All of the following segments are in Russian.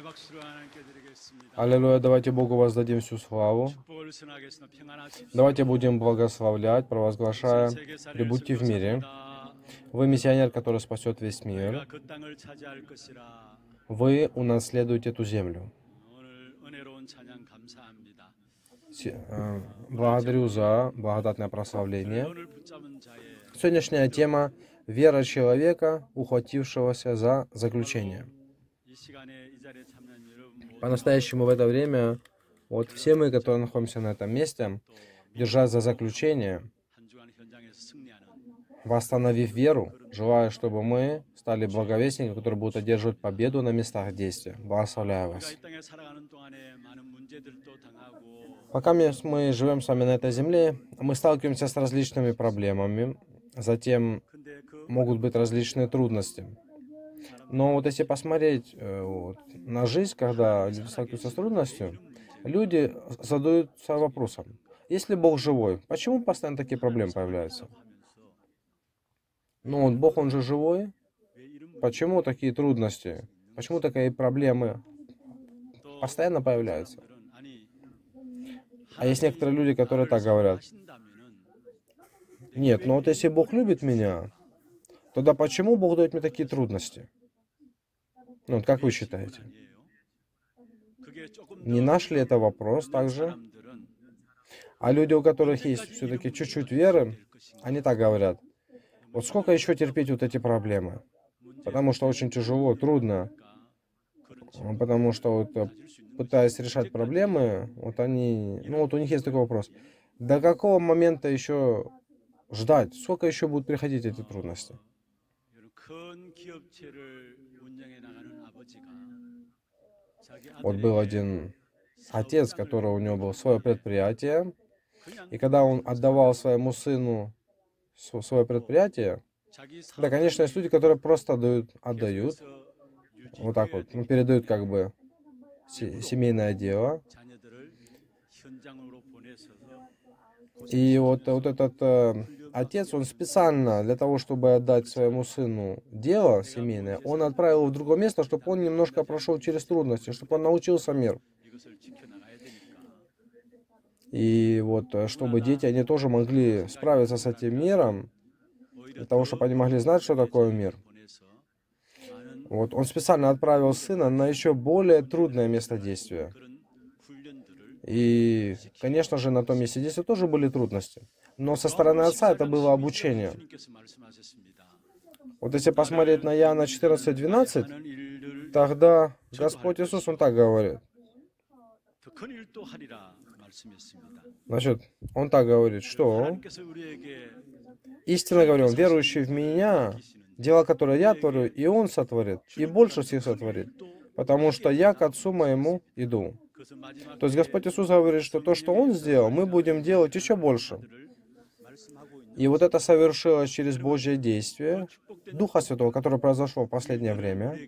Аллилуйя, давайте Богу воздадим всю славу. Давайте будем благословлять, провозглашая: «Прибудьте в мире». Вы миссионер, который спасет весь мир. Вы унаследуете эту землю. Благодарю за благодатное прославление. Сегодняшняя тема — вера человека, ухватившегося за заключение. По-настоящему в это время, вот все мы, которые находимся на этом месте, держась за заключение, восстановив веру, желаю, чтобы мы стали благовестниками, которые будут одерживать победу на местах действия. Благословляю вас. Пока мы живем с вами на этой земле, мы сталкиваемся с различными проблемами, затем могут быть различные трудности. Но вот если посмотреть на жизнь, когда люди сталкиваются с трудностью, люди задаются вопросом: если Бог живой, почему постоянно такие проблемы появляются? Ну вот Бог, Он же живой. Почему такие трудности? Почему такие проблемы постоянно появляются? А есть некоторые люди, которые так говорят: нет, ну вот если Бог любит меня, тогда почему Бог дает мне такие трудности? Ну вот как вы считаете? Не наш ли это вопрос также? А люди, у которых есть все-таки чуть-чуть веры, они так говорят: вот сколько еще терпеть вот эти проблемы? Потому что очень тяжело, трудно. Потому что вот пытаясь решать проблемы, вот они, ну вот у них есть такой вопрос: до какого момента еще ждать? Сколько еще будут приходить эти трудности? Вот был один отец, который у него было свое предприятие, и когда он отдавал своему сыну свое предприятие, да, конечно, есть люди, которые просто отдают, вот так вот, ну, передают как бы семейное дело. И вот этот отец, он специально для того, чтобы отдать своему сыну дело семейное, он отправил его в другое место, чтобы он немножко прошел через трудности, чтобы он научился миру. И вот чтобы дети, они тоже могли справиться с этим миром, для того, чтобы они могли знать, что такое мир. Вот он специально отправил сына на еще более трудное место действия. И, конечно же, на том месте действия тоже были трудности. Но со стороны отца это было обучение. Вот если посмотреть на Иоанна 14:12, тогда Господь Иисус, Он так говорит. Значит, Он так говорит, что истинно говорю, верующий в Меня, дело, которое Я творю, и Он сотворит, и больше всех сотворит, потому что Я к Отцу Моему иду. То есть Господь Иисус говорит, что то, что Он сделал, мы будем делать еще больше. И вот это совершилось через Божье действие Духа Святого, которое произошло в последнее время.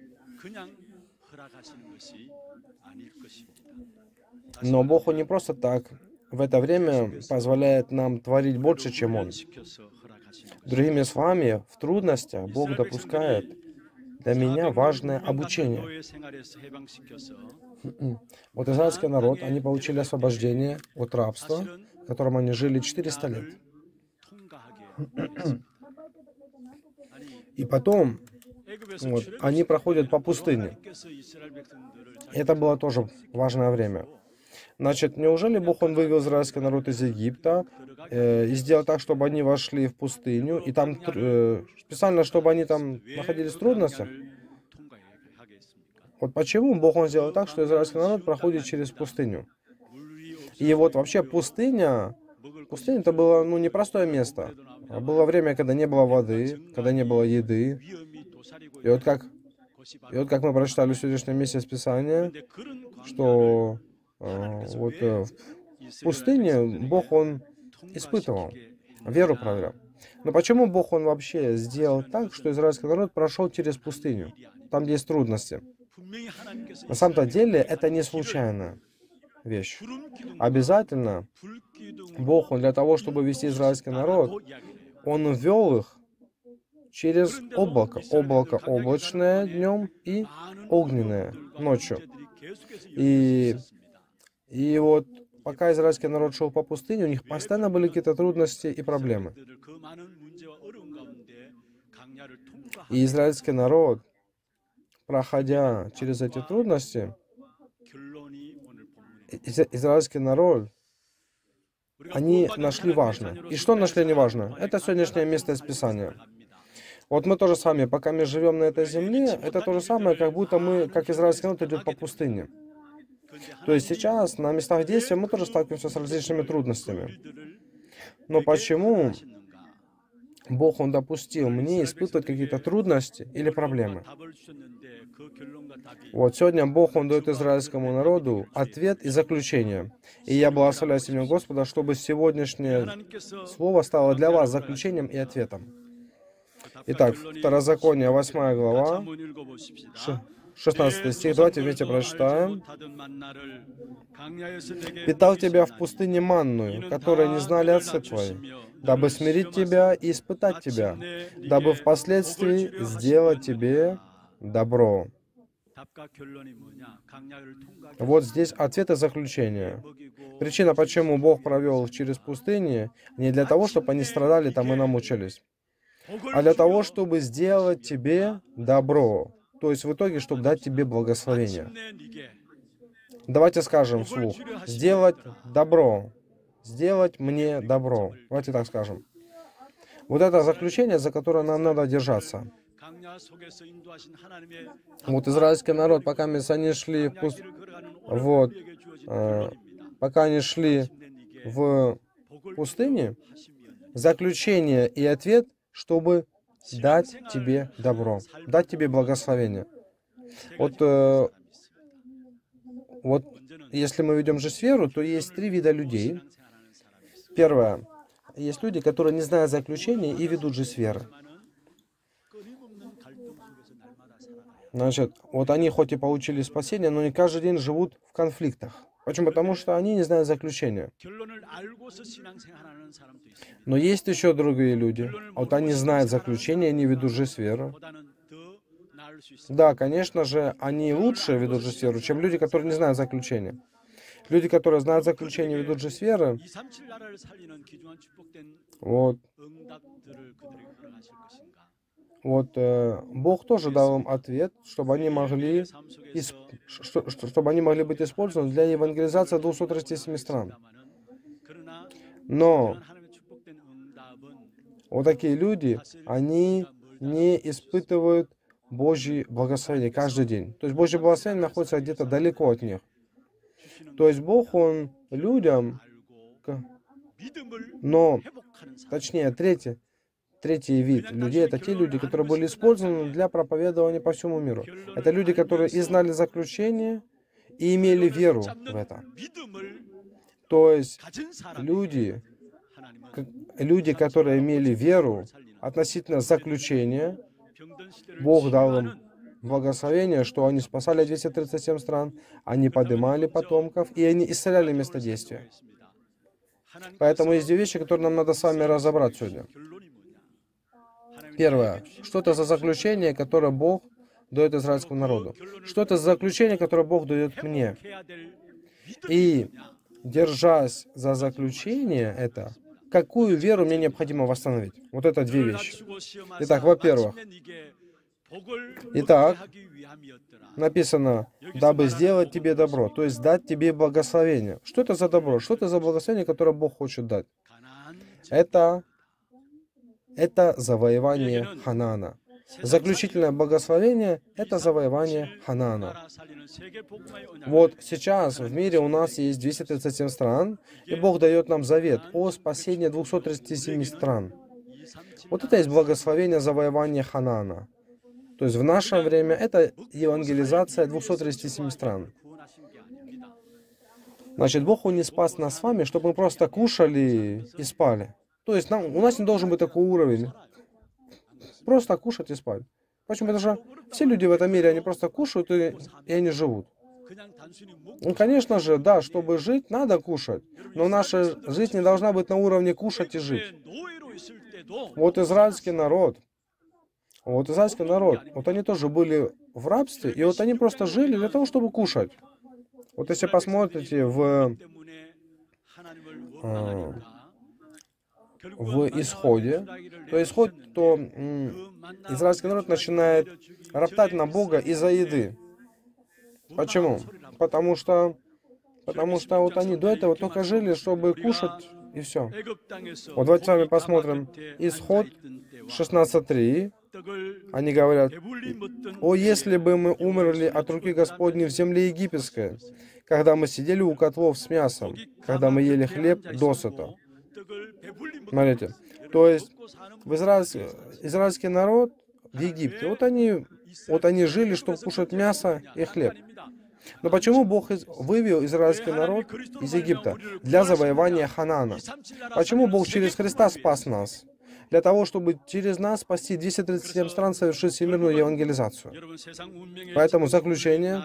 Но Бог, Он не просто так в это время позволяет нам творить больше, чем Он. Другими словами, в трудностях Бог допускает для меня важное обучение. Вот израильский народ, они получили освобождение от рабства, в котором они жили 400 лет. И потом вот, они проходят по пустыне. Это было тоже важное время. Значит, неужели Бог, Он вывел израильский народ из Египта и сделал так, чтобы они вошли в пустыню, и там специально, чтобы они там находились в трудностях? Вот почему Бог, Он сделал так, что израильский народ проходит через пустыню? И вот вообще пустыня это было, ну, непростое место. Было время, когда не было воды, когда не было еды. И вот как мы прочитали в сегодняшнем месте из Писания, что вот в пустыне Бог, Он испытывал, веру проверял. Но почему Бог, Он вообще сделал так, что израильский народ прошел через пустыню, там, где есть трудности? На самом-то деле это не случайная вещь. Обязательно Бог, Он для того, чтобы вести израильский народ, Он ввел их через облако. Облако облачное днем и огненное ночью. И вот пока израильский народ шел по пустыне, у них постоянно были какие-то трудности и проблемы. И израильский народ, проходя через эти трудности, израильский народ, они нашли важное. И что нашли неважно? Это сегодняшнее место из Писания. Вот мы тоже с вами, пока мы живем на этой земле, это то же самое, как будто мы, как израильский народ, идет по пустыне. То есть сейчас на местах действия мы тоже сталкиваемся с различными трудностями. Но почему Бог, Он допустил мне испытывать какие-то трудности или проблемы? Вот сегодня Бог, Он дает израильскому народу ответ и заключение. И я благословляю имя Господа, чтобы сегодняшнее слово стало для вас заключением и ответом. Итак, Второзаконие, 8 глава, 16 стих. Давайте вместе прочитаем. «Питал тебя в пустыне манную, которой не знали отцы твои, дабы смирить тебя и испытать тебя, дабы впоследствии сделать тебе добро». Вот здесь ответ и заключение. Причина, почему Бог провел их через пустыню, не для того, чтобы они страдали там и намучились, а для того, чтобы сделать тебе добро. То есть в итоге, чтобы дать тебе благословение. Давайте скажем вслух. Сделать добро. Сделать мне добро. Давайте так скажем. Вот это заключение, за которое нам надо держаться. Вот израильский народ, пока они шли пока они шли в пустыне, заключение и ответ, чтобы дать тебе добро, дать тебе благословение. Вот если мы ведем жизнь веру, то есть 3 вида людей. Первое. Есть люди, которые не знают заключения и ведут жизнь веры. Значит, вот они хоть и получили спасение, но не каждый день живут в конфликтах. Почему? Потому что они не знают заключения. Но есть еще другие люди. Вот они знают заключение, они ведут жизнь веру. Да, конечно же, они лучше ведут жизнь веру, чем люди, которые не знают заключения. Люди, которые знают заключение, ведут жизнь веры, Бог тоже дал им ответ, чтобы они могли быть использованы для евангелизации 237 стран. Но вот такие люди, они не испытывают Божье благословение каждый день. То есть Божье благословение находится где-то далеко от них. То есть Бог, Он людям, но, точнее, третий вид людей — это те люди, которые были использованы для проповедования по всему миру. Это люди, которые и знали заключение, и имели веру в это. То есть люди, которые имели веру относительно заключения, Бог дал им благословение, что они спасали 237 стран, они поднимали потомков, и они исцеляли место действия. Поэтому есть 2 вещи, которые нам надо с вами разобрать сегодня. Первое. Что это за заключение, которое Бог дает израильскому народу? Что это за заключение, которое Бог дает мне? И, держась за заключение это, какую веру мне необходимо восстановить? Вот это 2 вещи. Итак, во-первых, написано, дабы сделать тебе добро, то есть дать тебе благословение. Что это за добро? Что это за благословение, которое Бог хочет дать? Это завоевание Ханаана. Заключительное благословение — это завоевание Ханаана. Вот сейчас в мире у нас есть 237 стран, и Бог дает нам завет о спасении 237 стран. Вот это есть благословение завоевания Ханаана. То есть в наше время это евангелизация 237 стран. Значит, Бог, Он не спас нас с вами, чтобы мы просто кушали и спали. То есть у нас не должен быть такой уровень. Просто кушать и спать. Почему? Потому что все люди в этом мире, они просто кушают и они живут. Ну, конечно же, да, чтобы жить, надо кушать. Но наша жизнь не должна быть на уровне кушать и жить. Вот израильский народ, Вот израильский народ, вот они тоже были в рабстве, и вот они просто жили для того, чтобы кушать. Вот если посмотрите э, в Исходе, то израильский народ начинает роптать на Бога из-за еды. Почему? Потому что вот они до этого только жили, чтобы кушать, и все. Вот давайте с вами посмотрим Исход 16:3. Они говорят: «О, если бы мы умерли от руки Господней в земле египетской, когда мы сидели у котлов с мясом, когда мы ели хлеб досыта». Смотрите, то есть израильский народ в Египте, вот они жили, чтобы кушать мясо и хлеб. Но почему Бог вывел израильский народ из Египта? Для завоевания Ханаана. Почему Бог через Христа спас нас? Для того, чтобы через нас спасти 237 стран, совершить всемирную евангелизацию. Поэтому заключение.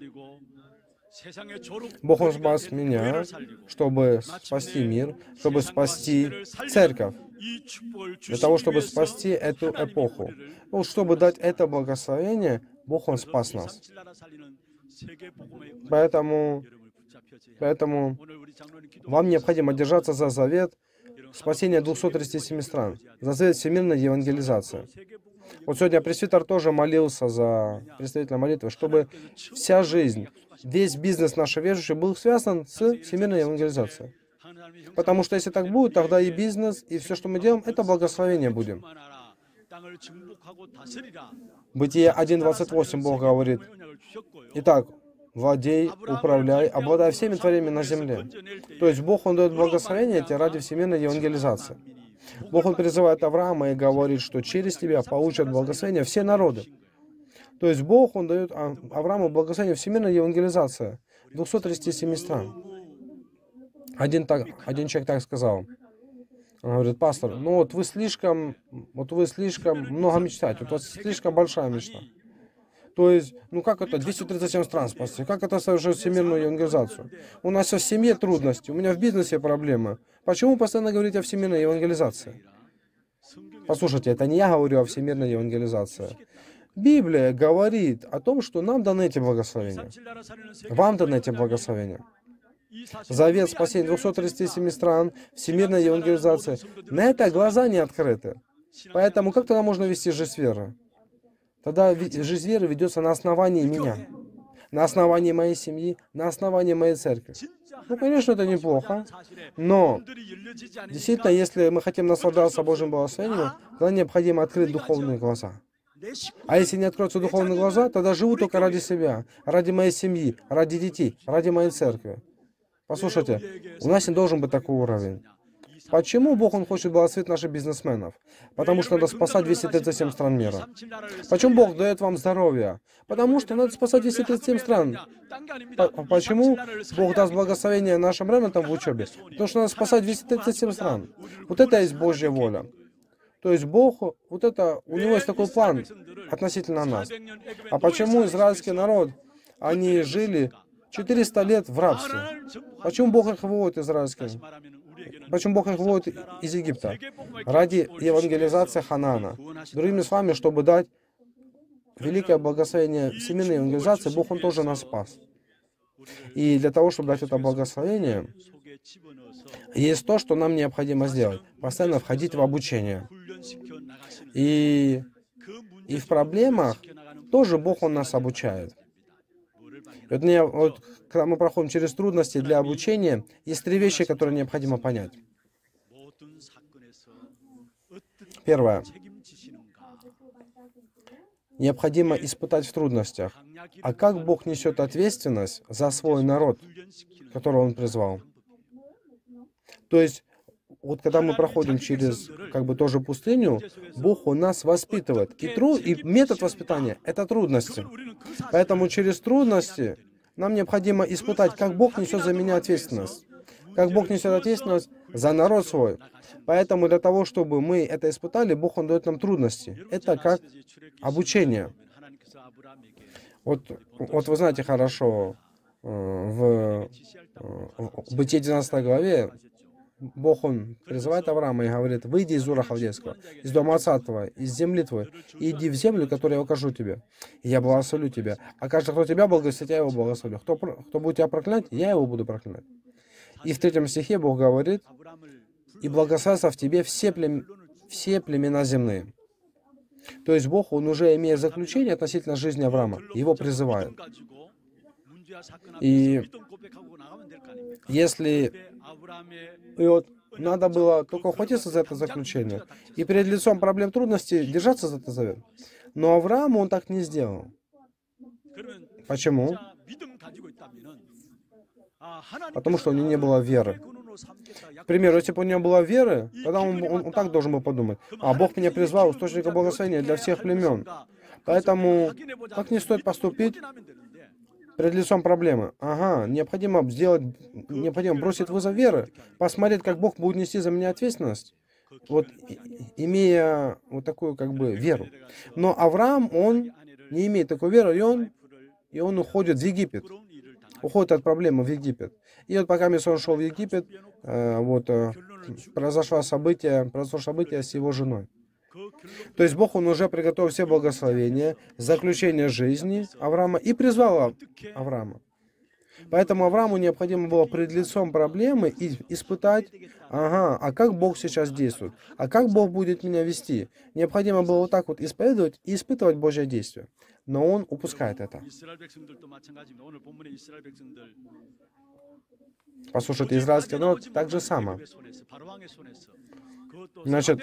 Бог, Он спас меня, чтобы спасти мир, чтобы спасти церковь, для того, чтобы спасти эту эпоху. Ну, чтобы дать это благословение, Бог, Он спас нас. Поэтому вам необходимо держаться за завет спасения 237 стран, за завет всемирной евангелизации. Вот сегодня пресвитер тоже молился за представителя молитвы, чтобы вся жизнь, весь бизнес нашей верующей был связан с всемирной евангелизацией. Потому что если так будет, тогда и бизнес, и все, что мы делаем, это благословение будем. Бытие 1:28 Бог говорит: «Итак, владей, управляй, обладай всеми творениями на земле». То есть Бог, Он дает благословение эти ради всемирной евангелизации. Бог, Он призывает Авраама и говорит, что через тебя получат благословение все народы. То есть Бог, Он дает Аврааму благословение всемирной евангелизации 237 стран. Один человек так сказал. Он говорит: пастор, ну вот вы слишком много мечтаете, вот у вас слишком большая мечта. То есть, ну как это 237 стран спасти? Как это совершить всемирную евангелизацию? У нас в семье трудности, у меня в бизнесе проблемы. Почему постоянно говорить о всемирной евангелизации? Послушайте, это не я говорю о всемирной евангелизации. Библия говорит о том, что нам даны эти благословения. Вам даны эти благословения. Завет спасения 237 стран, всемирная евангелизация. На это глаза не открыты. Поэтому как тогда можно вести жизнь веры? Тогда жизнь веры ведется на основании меня, на основании моей семьи, на основании моей церкви. Ну, конечно, это неплохо, но действительно, если мы хотим наслаждаться Божьим благословением, тогда необходимо открыть духовные глаза. А если не откроются духовные глаза, тогда живу только ради себя, ради моей семьи, ради детей, ради моей церкви. Послушайте, у нас не должен быть такой уровень. Почему Бог, Он хочет благословить наших бизнесменов? Потому что надо спасать 237 стран мира. Почему Бог дает вам здоровье? Потому что надо спасать 237 стран. Почему Бог даст благословение нашим ребятам в учебе? Потому что надо спасать 237 стран. Вот это есть Божья воля. То есть Бог, вот это, у Него есть такой план относительно нас. А почему израильский народ, они жили 400 лет в рабстве? Почему Бог их выводит израильских? Почему Бог их выводит из Египта? Ради евангелизации Ханаана. Другими словами, чтобы дать великое благословение всемирной евангелизации, Бог, Он тоже нас спас. И для того, чтобы дать это благословение, есть то, что нам необходимо сделать. Постоянно входить в обучение. И в проблемах тоже Бог, Он нас обучает. Вот, когда мы проходим через трудности для обучения, есть три вещи, которые необходимо понять. Первое. Необходимо испытать в трудностях. А как Бог несет ответственность за свой народ, которого Он призвал? То есть, вот когда мы проходим через, тоже пустыню, Бог, Он нас воспитывает. И метод воспитания — это трудности. Поэтому через трудности нам необходимо испытать, как Бог несет за меня ответственность. Как Бог несет ответственность за народ свой. Поэтому для того, чтобы мы это испытали, Бог, Он дает нам трудности. Это как обучение. Вот вы знаете хорошо, в Бытие 12 главе Бог, Он призывает Авраама и говорит: выйди из Ура Халдейского, из дома отца твоего, из земли твоей, и иди в землю, которую я укажу тебе. И я благословлю тебя. А каждый, кто тебя благословит, я его благословлю. Кто будет тебя проклинать, я его буду проклинать. И в 3 стихе Бог говорит: и благословятся в тебе все племена земные. То есть Бог, Он уже имеет заключение относительно жизни Авраама, его призывает. И если... И вот надо было только ухватиться за это заключение, и перед лицом проблем трудностей держаться за этот завет. Но Авраам, он так не сделал. Почему? Потому что у него не было веры. К примеру, если бы у него была вера, тогда он так должен был подумать: а Бог меня призвал источником благословения для всех племен. Поэтому как не стоит поступить перед лицом проблемы? Ага, необходимо бросить вызов веры, посмотреть, как Бог будет нести за меня ответственность, вот имея вот такую как бы веру. Но Авраам, он не имеет такой веры, и он уходит в Египет. Уходит от проблемы в Египет. И вот пока он шел в Египет, произошло событие с его женой. То есть Бог, Он уже приготовил все благословения, заключение жизни Авраама и призвал Авраама. Поэтому Аврааму необходимо было пред лицом проблемы испытать: ага, а как Бог сейчас действует? А как Бог будет меня вести? Необходимо было вот так вот исповедовать и испытывать Божье действие. Но он упускает это. Послушайте, израильский народ так же само. Значит,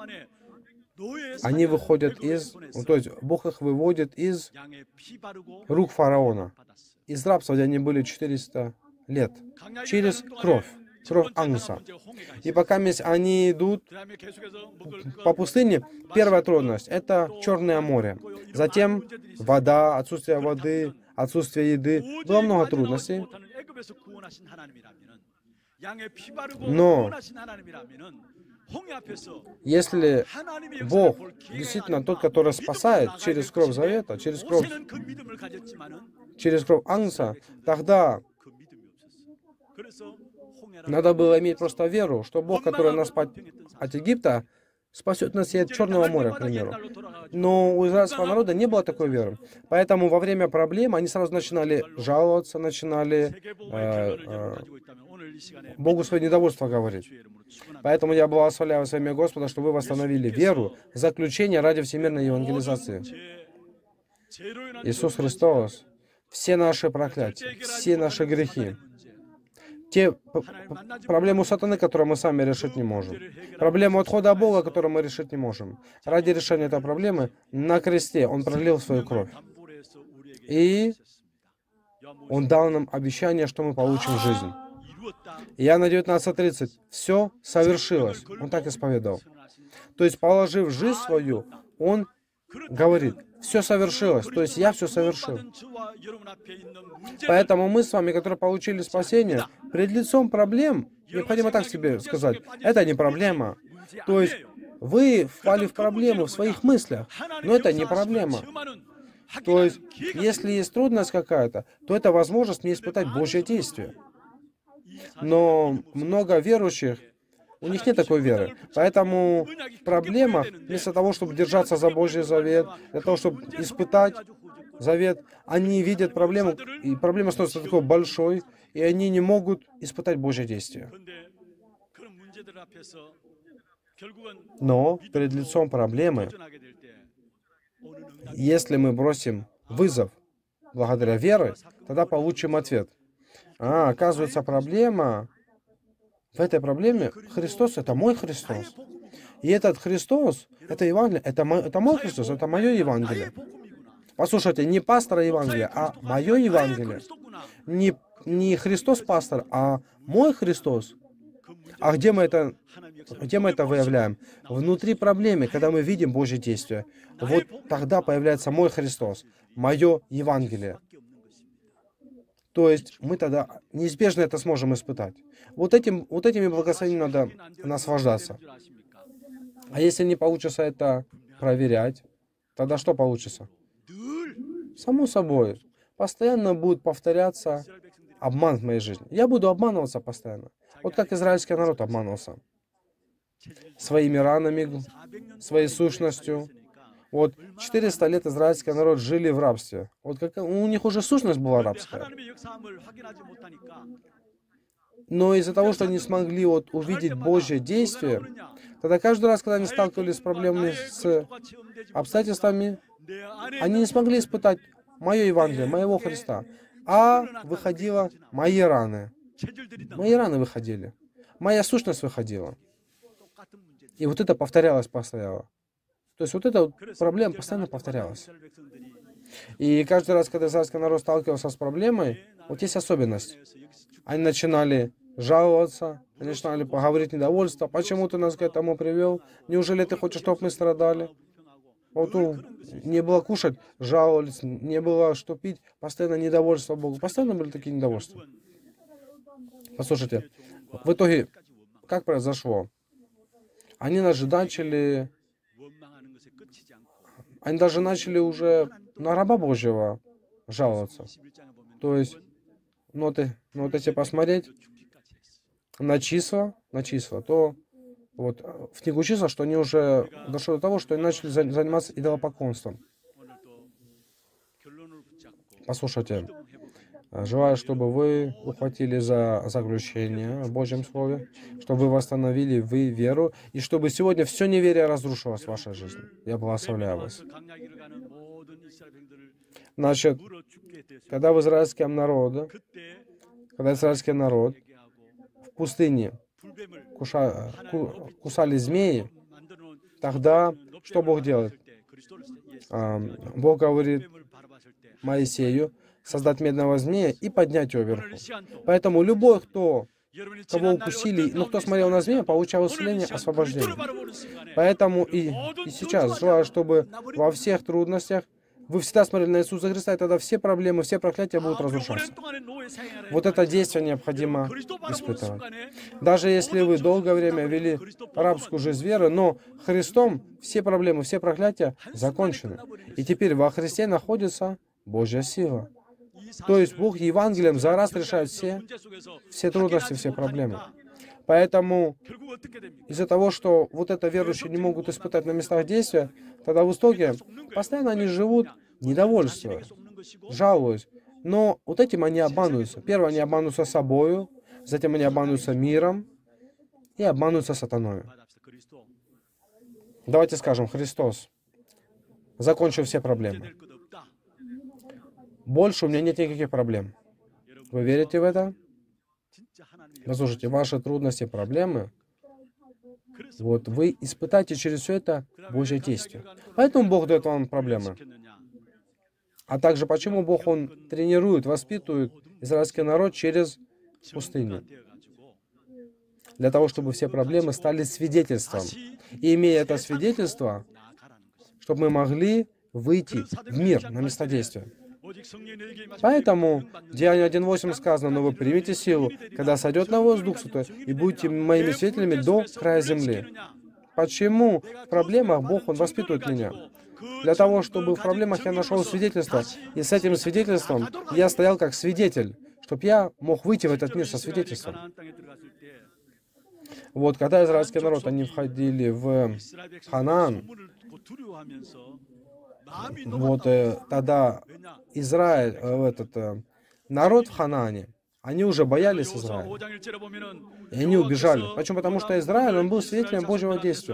они выходят то есть Бог их выводит из рук фараона. Из рабства, где они были 400 лет. Через кровь Агнца. И пока они идут по пустыне, первая трудность — это Черное море. Затем вода, отсутствие воды, отсутствие еды. Было много трудностей. Но если Бог действительно тот, который спасает через кровь завета, через кровь Агнца, тогда надо было иметь просто веру, что Бог, который нас от Египта, спасет нас и от Черного моря, к примеру. Но у израильского народа не было такой веры. Поэтому во время проблем они сразу начинали жаловаться, начинали Богу свое недовольство говорить. Поэтому я благословляю во имя Господа, что вы восстановили веру, заключение ради всемирной евангелизации. Иисус Христос, все наши проклятия, все наши грехи, те проблемы сатаны, которые мы сами решить не можем, проблему отхода от Бога, которую мы решить не можем. Ради решения этой проблемы на кресте Он пролил свою кровь. И Он дал нам обещание, что мы получим жизнь. Иоанна 19:30. Все совершилось. Он так исповедовал. То есть, положив жизнь свою, Он говорит: все совершилось. То есть, я все совершил. Поэтому мы с вами, которые получили спасение, пред лицом проблем, необходимо так себе сказать: это не проблема. То есть, вы впали в проблему в своих мыслях, но это не проблема. То есть, если есть трудность какая-то, то это возможность мне испытать Божье действие. Но много верующих, у них нет такой веры. Поэтому в проблемах, вместо того, чтобы держаться за Божий завет, для того, чтобы испытать завет, они видят проблему, и проблема становится такой большой, и они не могут испытать Божье действие. Но перед лицом проблемы, если мы бросим вызов благодаря вере, тогда получим ответ. Оказывается, проблема, в этой проблеме Христос — это мой Христос. И этот Христос, это Евангелие, это мой Христос, это мое Евангелие. Послушайте, не пастора Евангелия, а мое Евангелие. Не Христос пастор, а мой Христос. А где мы это выявляем? Внутри проблемы, когда мы видим Божье действие. Вот тогда появляется мой Христос, мое Евангелие. То есть мы тогда неизбежно это сможем испытать. Вот этими благословениями надо наслаждаться. А если не получится это проверять, тогда что получится? Само собой, постоянно будет повторяться обман в моей жизни. Я буду обманываться постоянно. Вот как израильский народ обманулся. Своими ранами, своей сущностью. Вот 400 лет израильский народ жили в рабстве. Вот как, у них уже сущность была рабская. Но из-за того, что они смогли вот увидеть Божье действие, тогда каждый раз, когда они сталкивались с проблемами, с обстоятельствами, они не смогли испытать мое Евангелие, моего Христа, а выходило мои раны. Мои раны выходили. Моя сущность выходила. И вот это повторялось постоянно. То есть вот эта вот проблема постоянно повторялась. И каждый раз, когда израильский народ сталкивался с проблемой, вот есть особенность. Они начинали жаловаться, они начинали поговорить недовольство. Почему ты нас к этому привел? Неужели ты хочешь, чтобы мы страдали? Вот не было кушать, жаловались, не было что пить, постоянно недовольство Богу. Постоянно были такие недовольства. Послушайте, в итоге, как произошло? Они даже начали уже на раба Божьего жаловаться. То есть, вот если посмотреть на числа, то вот в книгу числа, что они уже дошло до того, что они начали заниматься идолопоклонством. Послушайте, желаю, чтобы вы ухватили за заключение в Божьем Слове, чтобы вы восстановили веру, и чтобы сегодня все неверие разрушилось в вашей жизни. Я благословляю вас. Значит, когда израильский народ в пустыне кусали змеи, тогда что Бог делает? Бог говорит Моисею создать медного змея и поднять его вверху. Поэтому любой, кого укусили, кто смотрел на змея, получал исцеление, освобождение. Поэтому и сейчас желаю, чтобы во всех трудностях вы всегда смотрели на Иисуса Христа, и тогда все проблемы, все проклятия будут разрушаться. Вот это действие необходимо испытывать. Даже если вы долгое время вели рабскую жизнь веры, но Христом все проблемы, все проклятия закончены. И теперь во Христе находится Божья сила. То есть Бог Евангелием за раз решает все трудности, все проблемы. Поэтому из-за того, что вот это верующие не могут испытать на местах действия, тогда в итоге постоянно они живут недовольствуя, жалуясь. Но вот этим они обманываются. Первое, они обманываются собою, затем они обманываются миром и обманываются сатаной. Давайте скажем, Христос закончил все проблемы. Больше у меня нет никаких проблем. Вы верите в это? Послушайте, ваши трудности, проблемы, вот вы испытаете через все это Божье действие. Поэтому Бог дает вам проблемы. А также почему Бог, Он тренирует, воспитывает израильский народ через пустыню. Для того, чтобы все проблемы стали свидетельством. И имея это свидетельство, чтобы мы могли выйти в мир на место действия. Поэтому в Деянии 1.8 сказано: «Но вы примите силу, когда сойдет на вас Дух Святой, и будете моими свидетелями до края земли». Почему в проблемах Бог, Он воспитывает меня? Для того, чтобы в проблемах я нашел свидетельство, и с этим свидетельством я стоял как свидетель, чтобы я мог выйти в этот мир со свидетельством. Вот, когда израильский народ, они входили в Ханаан, вот тогда Израиль, народ в Ханаане, они уже боялись Израиля. И они убежали. Почему? Потому что Израиль, он был свидетелем Божьего действия.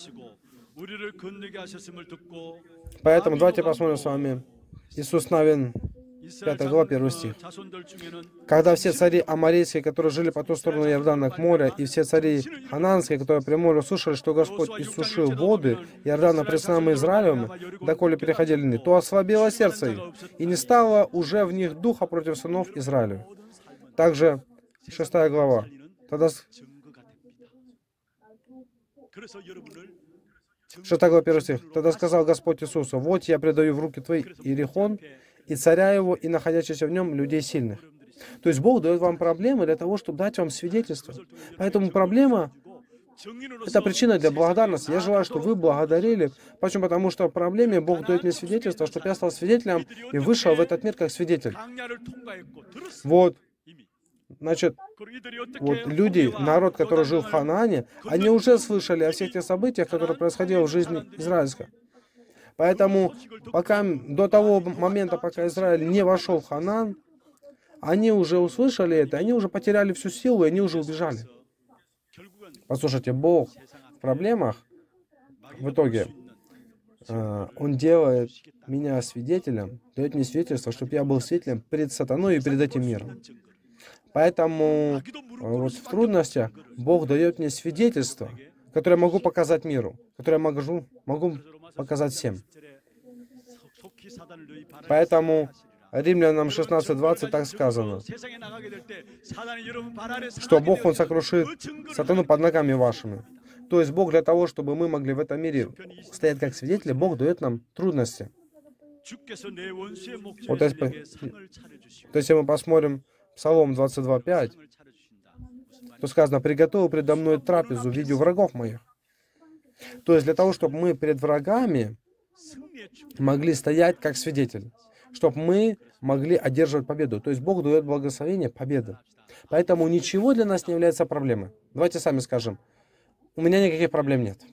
Поэтому давайте посмотрим с вами Иисус Навин, 5 глава, 1 стих. «Когда все цари аморейские, которые жили по ту сторону Иордана к морю, и все цари хананские, которые при море, услышали, что Господь иссушил воды Иордана пред сыном Израилевым, доколе переходили они, то ослабело сердце их, и не стало уже в них духа против сынов Израилевых». Также 6 глава. Тогда 6 глава, 1 стих. «Тогда сказал Господь Иисусу: вот я предаю в руки твои Иерихон, и царя его, и находящихся в нем людей сильных». То есть Бог дает вам проблемы для того, чтобы дать вам свидетельство. Поэтому проблема — это причина для благодарности. Я желаю, чтобы вы благодарили. Почему? Потому что в проблеме Бог дает мне свидетельство, чтобы я стал свидетелем и вышел в этот мир как свидетель. Вот. Значит, вот люди, народ, который жил в Ханаане, они уже слышали о всех тех событиях, которые происходили в жизни израильской. Поэтому до того момента, пока Израиль не вошел в Ханаан, они уже услышали это, они уже потеряли всю силу, и они уже убежали. Послушайте, Бог в проблемах, в итоге, Он делает меня свидетелем, дает мне свидетельство, чтобы я был свидетелем перед сатаной и перед этим миром. Поэтому вот в трудностях Бог дает мне свидетельство, которое я могу показать миру, которое я могу показать всем. Поэтому Римлянам 16:20 так сказано, что Бог, Он сокрушит сатану под ногами вашими. То есть Бог для того, чтобы мы могли в этом мире стоять как свидетели, Бог дает нам трудности. Вот если мы посмотрим Псалом 22:5, то сказано: «Приготовил предо мной трапезу в виде врагов моих». То есть для того, чтобы мы перед врагами могли стоять как свидетель, чтобы мы могли одерживать победу. То есть Бог дает благословение, победы. Поэтому ничего для нас не является проблемой. Давайте сами скажем: у меня никаких проблем нет.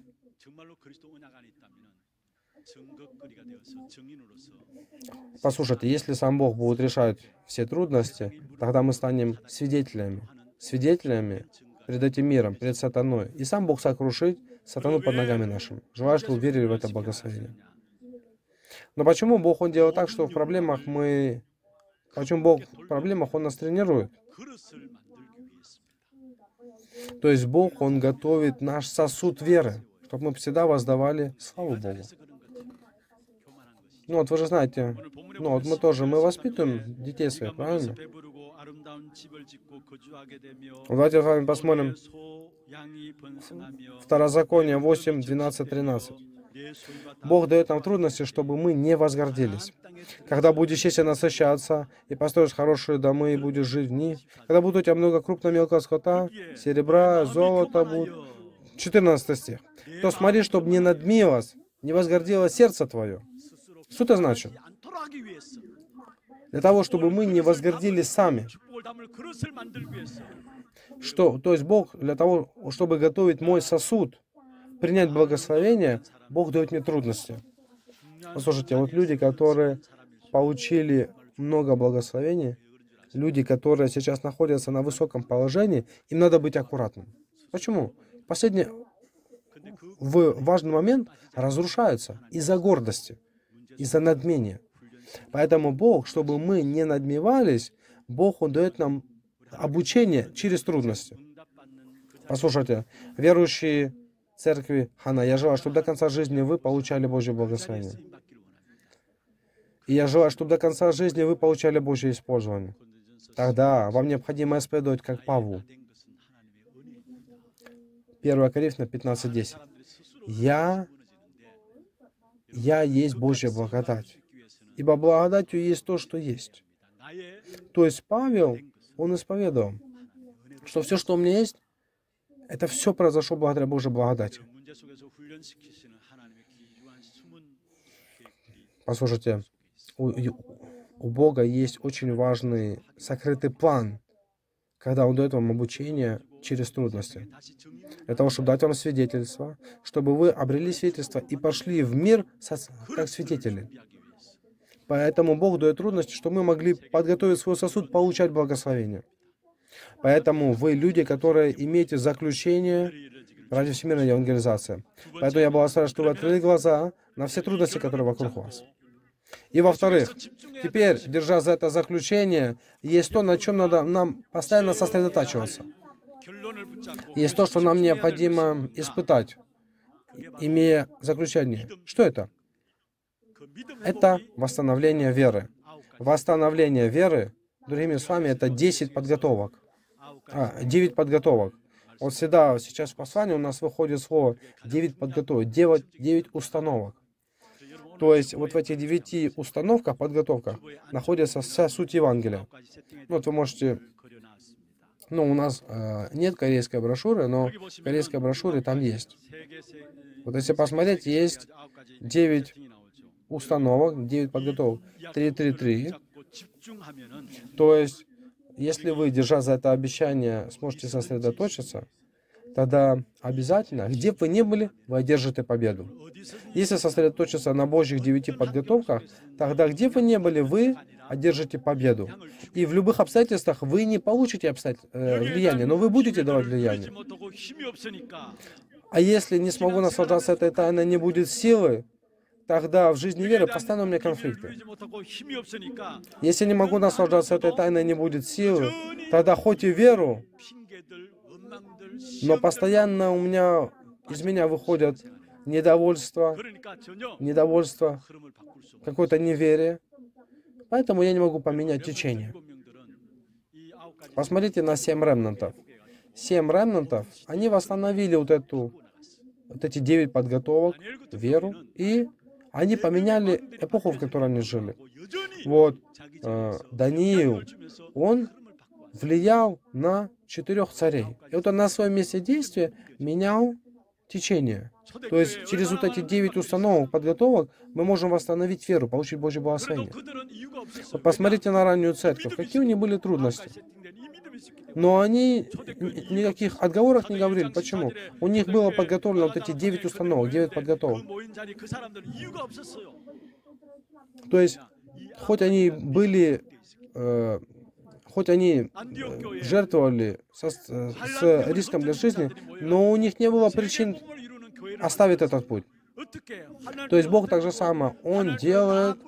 Послушайте, если сам Бог будет решать все трудности, тогда мы станем свидетелями перед этим миром, перед сатаной. И сам Бог сокрушит сатану под ногами нашими. Желаю, чтобы вы верили в это благословение. Но почему Бог, Он делает так, что в проблемах Почему Бог в проблемах, Он нас тренирует? То есть Бог, Он готовит наш сосуд веры, чтобы мы всегда воздавали славу Богу. Ну вот вы же знаете, мы воспитываем детей своих, правильно? Давайте с вами посмотрим Второзаконие 8, 12, 13. Бог дает нам трудности, чтобы мы не возгордились. Когда будешь есть и насыщаться, и построишь хорошие домы, и будешь жить в них, когда будет у тебя много крупно-мелкого скота, серебра, золота будет. 14 стих. То смотри, чтобы не надмилось, не возгордилось сердце твое. Что это значит? Для того, чтобы мы не возгордились сами. То есть Бог для того, чтобы готовить мой сосуд, принять благословение, Бог дает мне трудности. Послушайте, вот люди, которые получили много благословений, люди, которые сейчас находятся на высоком положении, им надо быть аккуратным. Почему? В важный момент разрушаются из-за гордости, из-за надмения. Поэтому Бог, чтобы мы не надмевались, Бог, Он дает нам обучение через трудности. Послушайте, верующие церкви Хана, я желаю, чтобы до конца жизни вы получали Божье благословение. И я желаю, чтобы до конца жизни вы получали Божье использование. Тогда вам необходимо исповедовать, как Павлу. 1 Коринфянам 15:10. Я есть Божья благодать. Ибо благодатью есть то, что есть. То есть Павел, он исповедовал, что все, что у меня есть, это все произошло благодаря Божьей благодати. Послушайте, у Бога есть очень важный сокрытый план, когда Он дает вам обучение через трудности. Для того, чтобы дать вам свидетельство, чтобы вы обрели свидетельство и пошли в мир как свидетели. Поэтому Бог дает трудности, чтобы мы могли подготовить свой сосуд, получать благословение. Поэтому вы люди, которые имеете заключение ради всемирной евангелизации. Поэтому я благословляю, что вы открыли глаза на все трудности, которые вокруг вас. И во-вторых, теперь, держа за это заключение, есть то, на чем надо нам постоянно сосредотачиваться. Есть то, что нам необходимо испытать, имея заключение. Что это? Это восстановление веры. Восстановление веры, другими словами, это 10 подготовок. 9 подготовок. Вот всегда, сейчас в послании у нас выходит слово 9 подготовок, 9 установок. То есть вот в этих 9 установках, подготовках, находится вся суть Евангелия. Вот вы можете... у нас нет корейской брошюры, но в корейской брошюре там есть. Вот если посмотреть, есть 9 установок, 9 подготовок, 3. То есть, если вы, держа за это обещание, сможете сосредоточиться, тогда обязательно, где бы вы ни были, вы одержите победу. Если сосредоточиться на Божьих 9 подготовках, тогда где бы вы ни были, вы одержите победу. И в любых обстоятельствах вы не получите влияние, но вы будете давать влияние. А если не смогу наслаждаться этой тайной, не будет силы, тогда в жизни веры постоянно у меня конфликты. Если не могу наслаждаться этой тайной, не будет силы, тогда хоть и веру, но постоянно из меня выходят недовольство, какое-то неверие. Поэтому я не могу поменять течение. Посмотрите на 7 ремнантов. 7 ремнантов, они восстановили вот эти 9 подготовок, веру, и они поменяли эпоху, в которой они жили. Вот Даниил, он влиял на 4 царей. И вот он на своем месте действия менял течение. То есть через вот эти 9 установок, подготовок, мы можем восстановить веру, получить Божье благословение. Вот посмотрите на раннюю церковь. Какие у них были трудности? Но они никаких отговорок не говорили. Почему? У них было подготовлено вот эти 9 установок, 9 подготовок. То есть, хоть они жертвовали с риском для жизни, но у них не было причин оставить этот путь. То есть Бог так же само, Он делает,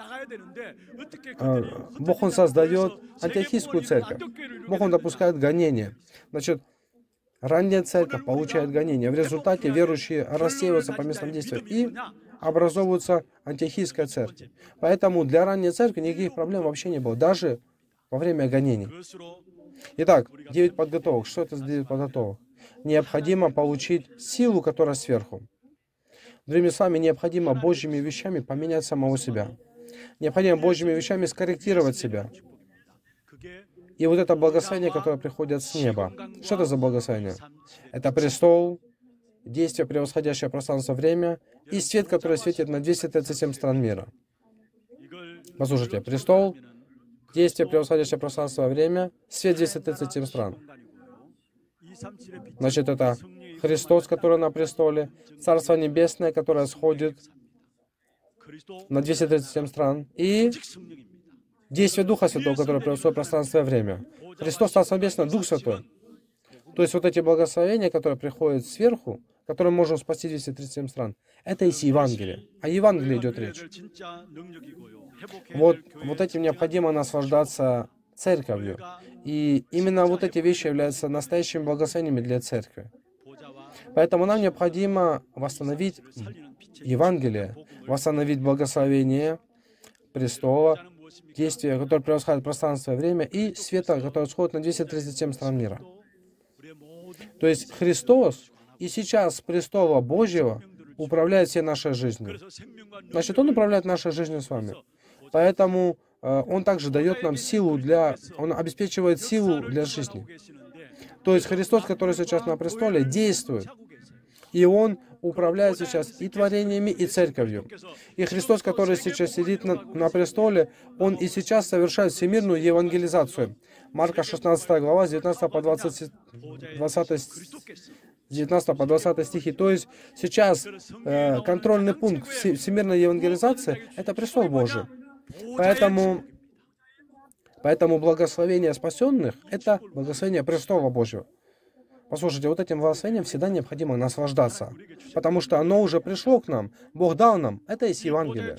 Бог Он создает антиохийскую церковь. Бог Он допускает гонения. Значит, ранняя церковь получает гонения. В результате верующие рассеиваются по местам действия и образовывается антиохийская церковь. Поэтому для ранней церкви никаких проблем вообще не было, даже во время гонений. Итак, 9 подготовок. Что это за 9 подготовок? Необходимо получить силу, которая сверху. Другими словами, необходимо Божьими вещами поменять самого себя. Необходимо Божьими вещами скорректировать себя. И вот это благословение, которое приходит с неба. Что это за благословение? Это престол, действие, превосходящее пространство-время, и свет, который светит на 237 стран мира. Послушайте, престол, действие, превосходящее пространство-время, свет 237 стран. Значит, это Христос, который на престоле, Царство Небесное, которое сходит на 237 стран, и действие Духа Святого, которое превосходит пространство и время. Христос, Царство Небесное, Дух Святой. То есть вот эти благословения, которые приходят сверху, которым можем спасти 237 стран, это из Евангелия. О Евангелии идет речь. Вот этим необходимо наслаждаться церковью. И именно вот эти вещи являются настоящими благословениями для церкви. Поэтому нам необходимо восстановить Евангелие, восстановить благословение престола, действия, которое превосходит пространство и время, и света, который сходит на 237 стран мира. То есть Христос и сейчас с престола Божьего управляет всей нашей жизнью. Значит, Он управляет нашей жизнью с вами. Поэтому Он также дает нам силу Он обеспечивает силу для жизни. То есть Христос, который сейчас на престоле, действует. И Он управляет сейчас и творениями, и церковью. И Христос, который сейчас сидит на престоле, Он и сейчас совершает всемирную евангелизацию. Марка 16 глава, 19 по 20 стихи. То есть сейчас контрольный пункт всемирной евангелизации — это престол Божий. Поэтому благословение спасенных — это благословение престола Божьего. Послушайте, вот этим благословением всегда необходимо наслаждаться, потому что оно уже пришло к нам, Бог дал нам, это есть Евангелие.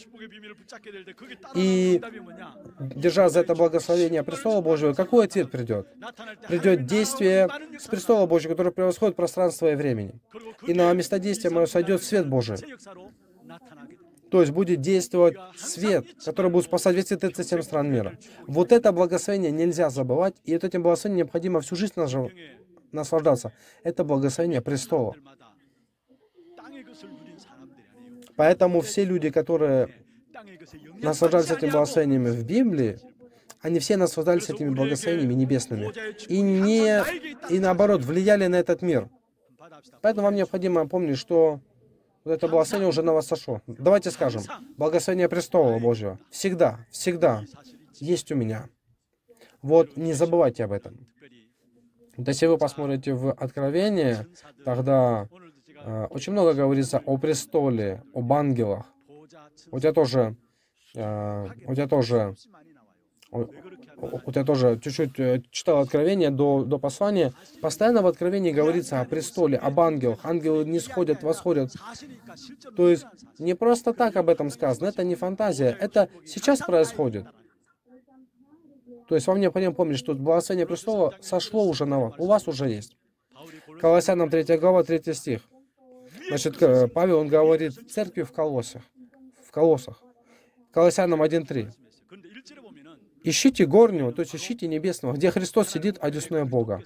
И, держа за это благословение престола Божьего, какой ответ придет? Придет действие с престола Божьего, которое превосходит пространство и времени. И на место действия мое сойдет свет Божий. То есть будет действовать свет, который будет спасать 237 стран мира. Вот это благословение нельзя забывать, и вот этим благословением необходимо всю жизнь наслаждаться. Это благословение престола. Поэтому все люди, которые наслаждались этими благословениями в Библии, они все наслаждались этими благословениями небесными. И наоборот, влияли на этот мир. Поэтому вам необходимо помнить, что вот это благословение уже на вас сошло. Давайте скажем, благословение престола Божьего всегда есть у меня. Вот не забывайте об этом. Вот если вы посмотрите в Откровение, тогда очень много говорится о престоле, об ангелах. Вот я тоже чуть-чуть читал Откровение до послания. Постоянно в Откровении говорится о престоле, об ангелах. Ангелы не сходят, восходят. То есть не просто так об этом сказано. Это не фантазия. Это сейчас происходит. То есть вам необходимо помнить, что благословение престола сошло уже на вас. У вас уже есть. Колоссянам 3 глава, 3 стих. Значит, Павел, он говорит церкви в Колоссах. Колоссянам 1:3. Ищите горнего, то есть ищите небесного, где Христос сидит одесную Бога.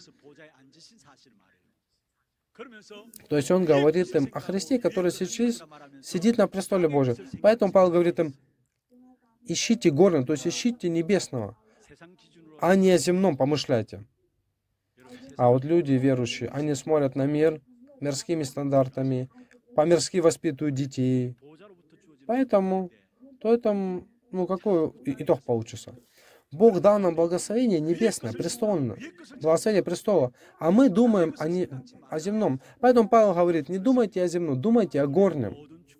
То есть он говорит им о Христе, который сейчас сидит на престоле Божьем. Поэтому Павел говорит им, ищите горнего, то есть ищите небесного, а не о земном помышляйте. А вот люди верующие, они смотрят на мир мирскими стандартами, по-мирски воспитывают детей. Поэтому, какой итог получится? Бог дал нам благословение небесное, престольное, благословение престола, а мы думаем о земном. Поэтому Павел говорит, не думайте о земном, думайте о горнем.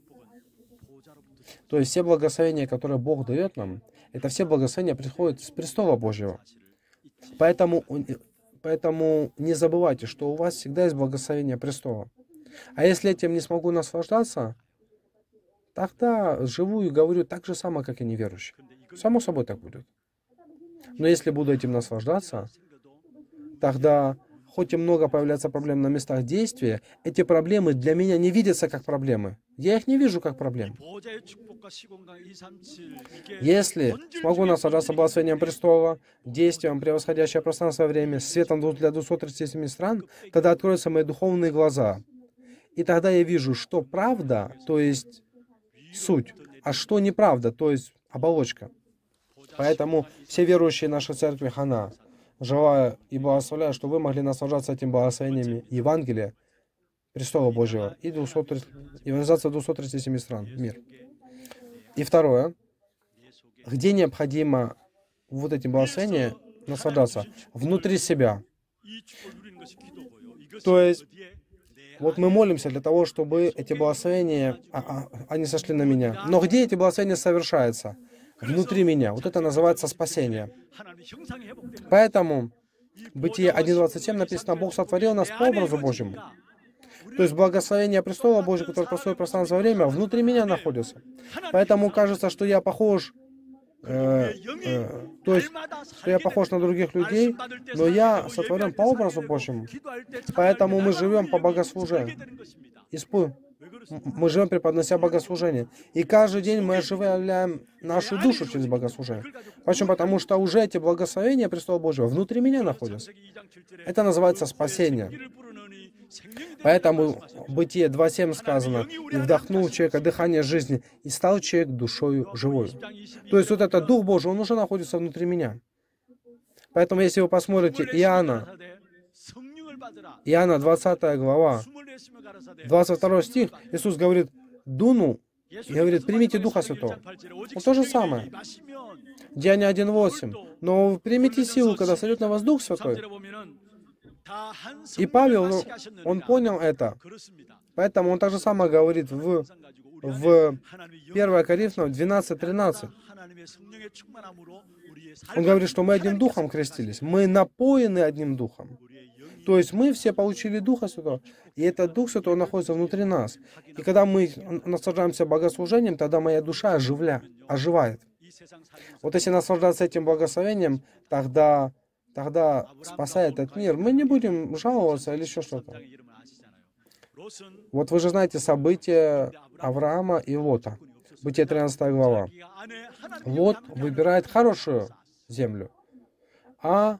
То есть все благословения, которые Бог дает нам, это все благословения приходят с престола Божьего. Поэтому не забывайте, что у вас всегда есть благословение престола. А если этим не смогу наслаждаться, тогда живу и говорю так же само, как и неверующий. Само собой так будет. Но если буду этим наслаждаться, тогда, хоть и много появляется проблем на местах действия, эти проблемы для меня не видятся как проблемы. Я их не вижу как проблемы. Если смогу наслаждаться благословением престола, действием, превосходящее пространство и время, светом для 237 стран, тогда откроются мои духовные глаза. И тогда я вижу, что правда, то есть суть, а что неправда, то есть оболочка. Поэтому все верующие нашей церкви Хана, желаю и благословляю, что вы могли наслаждаться этим благословениями Евангелия, престола Божьего и евангелизация 237 стран, мир. И второе, где необходимо вот этим благословением наслаждаться? Внутри себя. То есть, вот мы молимся для того, чтобы эти благословения, они сошли на меня. Но где эти благословения совершаются? Внутри меня. Вот это называется спасение. Поэтому Бытие 1.27 написано, Бог сотворил нас по образу Божьему. То есть благословение престола Божьего, которое происходит в пространстве и время, внутри меня находится. Поэтому кажется, что я похож, что я похож на других людей, но я сотворен по образу Божьему. Поэтому мы живем по богослужению. Мы живем, преподнося богослужение. И каждый день мы оживляем нашу душу через богослужение. Почему? Потому что уже эти благословения престола Божьего внутри меня находятся. Это называется спасение. Поэтому в Бытие 2.7 сказано, «И вдохнул человека дыхание жизни, и стал человек душою живой». То есть вот этот Дух Божий, он уже находится внутри меня. Поэтому если вы посмотрите Иоанна 20 глава, 22 стих, Иисус говорит, дуну, и говорит, примите Духа Святого. Вот то же самое. Деяния 1.8. Но примите силу, когда сойдет на вас Дух Святой. И Павел, он понял это. Поэтому он так же самое говорит в 1 Коринфянам 12.13. Он говорит, что мы одним Духом крестились. Мы напоены одним Духом. То есть мы все получили Духа Святого, и этот Дух Святой находится внутри нас. И когда мы наслаждаемся богослужением, тогда моя душа оживает. Вот если наслаждаться этим благословением, тогда спасает этот мир. Мы не будем жаловаться или еще что-то. Вот вы же знаете события Авраама и Лота. Бытие 13 глава. Лот выбирает хорошую землю, а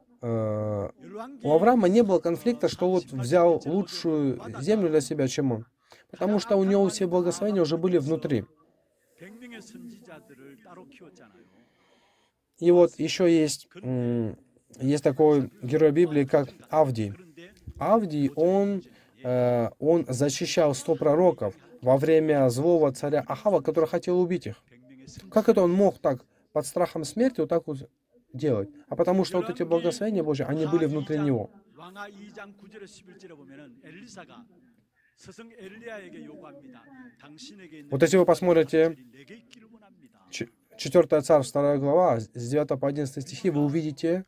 у Авраама не было конфликта, что Лот взял лучшую землю для себя, чем он. Потому что у него все благословения уже были внутри. И вот еще есть такой герой Библии, как Авдий. Авдий, он защищал 100 пророков во время злого царя Ахава, который хотел убить их. Как это он мог так, под страхом смерти, вот так вот делать, а потому что вот эти благословения Божьи, они были внутри него. Вот если вы посмотрите 4 Царств, 2 глава, с 9 по 11 стихи, вы увидите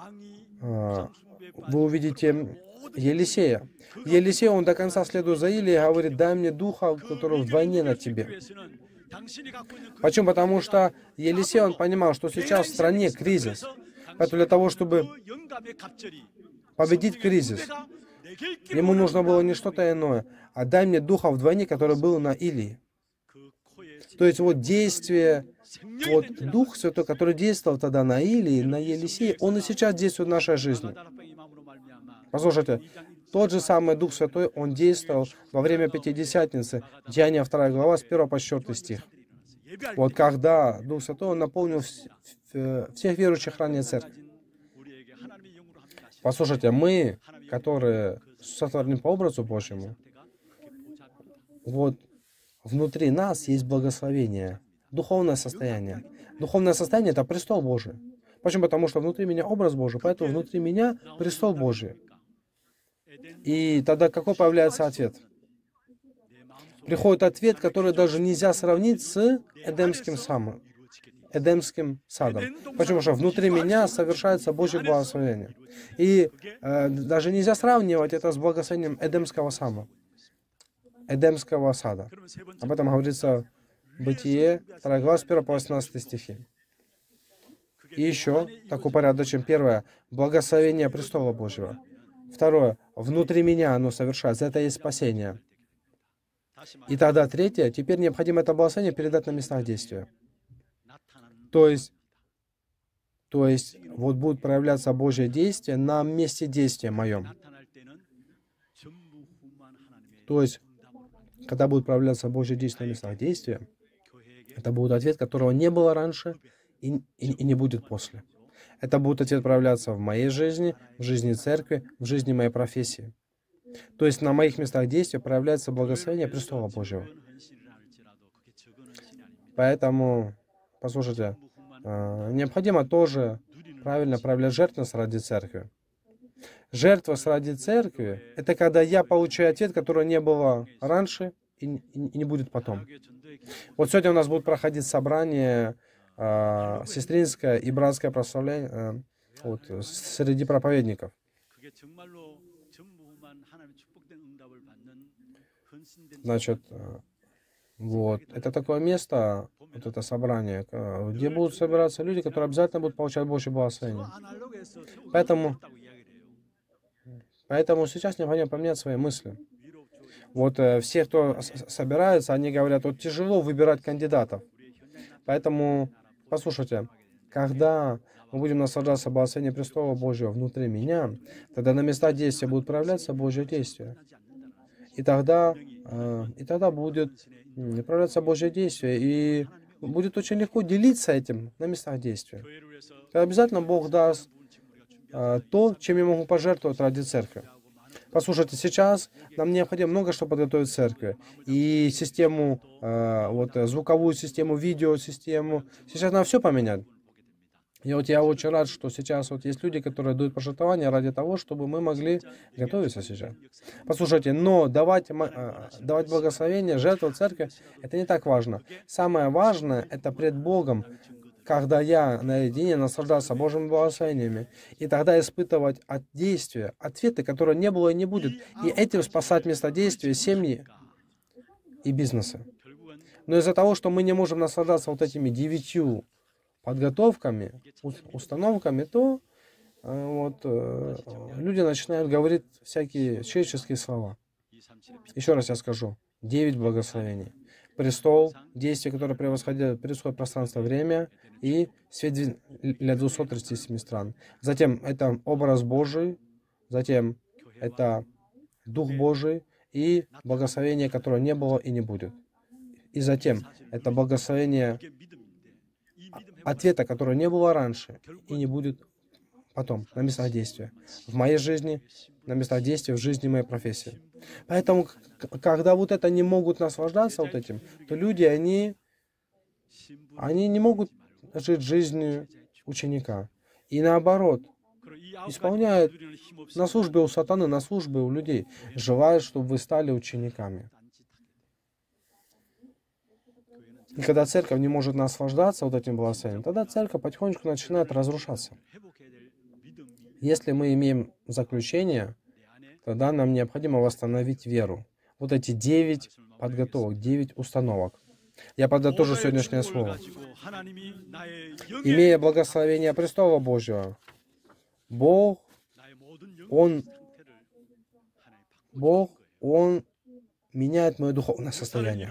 Елисея. Елисей, он до конца следует за Илией и говорит: дай мне духа, который вдвойне на тебе. Почему? Потому что Елисей, он понимал, что сейчас в стране кризис. Поэтому для того, чтобы победить кризис, ему нужно было не что-то иное, а дай мне духа вдвойне, который был на Илии. То есть вот действие, вот Дух Святой, который действовал тогда на Илии, на Елисее, он и сейчас действует в нашей жизни. Послушайте, тот же самый Дух Святой, он действовал во время Пятидесятницы, Деяния 2 глава, с 1 по 4 стих. Вот когда Дух Святой, он наполнил всех верующих ранее церкви. Послушайте, мы, которые сотворены по образу Божьему, вот внутри нас есть благословение, духовное состояние. Духовное состояние — это престол Божий. Почему? Потому что внутри меня образ Божий, поэтому внутри меня престол Божий. И тогда какой появляется ответ? Приходит ответ, который даже нельзя сравнить с Эдемским садом. Почему? Потому что внутри меня совершается Божье благословение. И даже нельзя сравнивать это с благословением Эдемского сада. Об этом говорится в Бытие, 2 глава, с 1 по 18 стихи. И еще так упорядочим. Первое — благословение престола Божьего. Второе — внутри меня оно совершается. Это есть спасение. И тогда третье — теперь необходимо это благословение передать на местах действия. То есть вот будет проявляться Божье действие на месте действия моем. То есть, когда будет проявляться Божье действие на местах действия, это будет ответ, которого не было раньше и не будет после. Это будет ответ проявляться в моей жизни, в жизни церкви, в жизни моей профессии. То есть на моих местах действия проявляется благословение престола Божьего. Поэтому, послушайте, необходимо тоже правильно проявлять жертвенность ради церкви. Жертва ради церкви — это когда я получаю ответ, которого не было раньше и не будет потом. Вот сегодня у нас будет проходить собрание сестринское и братское прославление среди проповедников. Значит, вот. Это такое место, вот это собрание, где будут собираться люди, которые обязательно будут получать Божье благословение. Поэтому сейчас необходимо поменять свои мысли. Вот все, кто собирается, они говорят, вот тяжело выбирать кандидатов. Поэтому, послушайте, когда мы будем наслаждаться благословением престола Божьего внутри меня, тогда на местах действия будет проявляться Божье действие. И тогда будет проявляться Божье действие, и будет очень легко делиться этим на местах действия. Тогда обязательно Бог даст то, чем я могу пожертвовать ради церкви. Послушайте, сейчас нам необходимо много что подготовить в церкви. И систему, звуковую систему, видеосистему. Сейчас надо все поменять. И вот я очень рад, что сейчас вот есть люди, которые дают пожертвования ради того, чтобы мы могли готовиться сейчас. Послушайте, но давать благословение, жертву церкви, это не так важно. Самое важное — это пред Богом, когда я наедине наслаждаться Божьими благословениями, и тогда испытывать от действия, ответы, которые не было и не будет, и этим спасать место действия, семьи и бизнесы. Но из-за того, что мы не можем наслаждаться вот этими 9 подготовками, установками, то люди начинают говорить всякие человеческие слова. Еще раз я скажу. 9 благословений. Престол, действие, которое происходит пространство-время, и свет для 237 стран. Затем это образ Божий, затем это Дух Божий и благословение, которое не было и не будет. И затем это благословение ответа, которого не было раньше и не будет потом, на местах действия. В моей жизни, на местах действия, в жизни моей профессии. Поэтому, когда вот это не могут наслаждаться вот этим, то люди, они не могут жить жизнью ученика. И наоборот, исполняет на службе у сатаны, на службе у людей, желает, чтобы вы стали учениками. И когда церковь не может наслаждаться вот этим благословением, тогда церковь потихонечку начинает разрушаться. Если мы имеем заключение, тогда нам необходимо восстановить веру. Вот эти 9 подготовок, 9 установок. Я подытожу сегодняшнее слово. Имея благословение престола Божьего, Бог, Он меняет мое духовное состояние.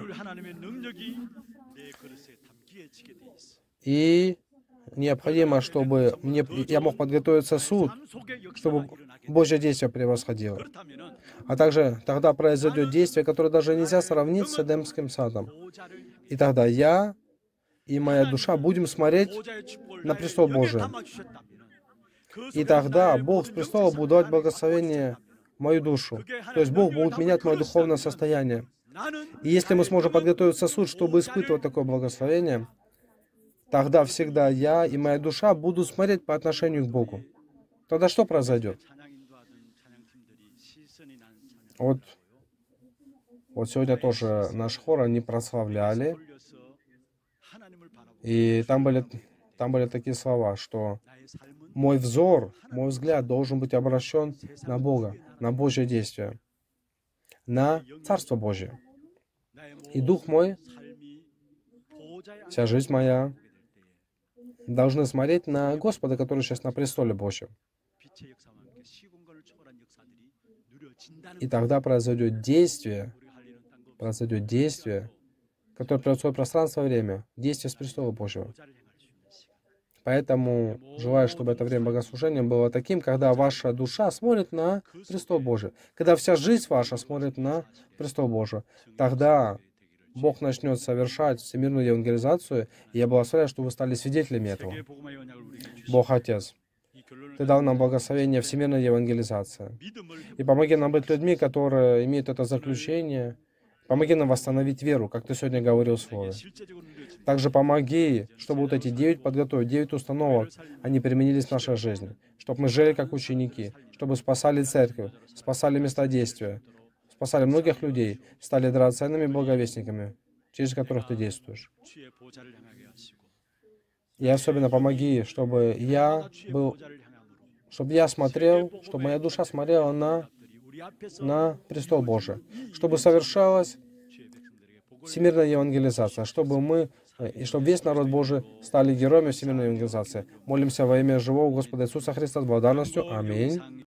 И необходимо, чтобы я мог подготовить сосуд, чтобы Божье действие превосходило. А также тогда произойдет действие, которое даже нельзя сравнить с Эдемским садом. И тогда я и моя душа будем смотреть на престол Божий. И тогда Бог с престола будет давать благословение в мою душу. То есть Бог будет менять мое духовное состояние. И если мы сможем подготовить сосуд, чтобы испытывать такое благословение, тогда всегда я и моя душа будут смотреть по отношению к Богу. Тогда что произойдет? Вот сегодня тоже наш хор, они прославляли. И там были такие слова, что мой взор, мой взгляд должен быть обращен на Бога, на Божье действие, на Царство Божье. И дух мой, вся жизнь моя должны смотреть на Господа, который сейчас на престоле Божьем. И тогда произойдет действие, которое превосходит пространство и время, действие с престола Божьего. Поэтому желаю, чтобы это время богослужения было таким, когда ваша душа смотрит на престол Божий, когда вся жизнь ваша смотрит на престол Божий. Тогда Бог начнет совершать всемирную евангелизацию, и я благословляю, что вы стали свидетелями этого. Бог Отец, Ты дал нам благословение всемирной евангелизации. И помоги нам быть людьми, которые имеют это заключение. Помоги нам восстановить веру, как Ты сегодня говорил в Слове. Также помоги, чтобы вот эти 9 подготовить, 9 установок, они применились в нашей жизни. Чтобы мы жили как ученики, чтобы спасали церковь, спасали места действия, спасали многих людей, стали драгоценными благовестниками, через которых Ты действуешь. И особенно помоги, чтобы я смотрел, чтобы моя душа смотрела на престол Божий, чтобы совершалась всемирная евангелизация, чтобы весь народ Божий стали героями всемирной евангелизации. Молимся во имя живого Господа Иисуса Христа с благодарностью. Аминь.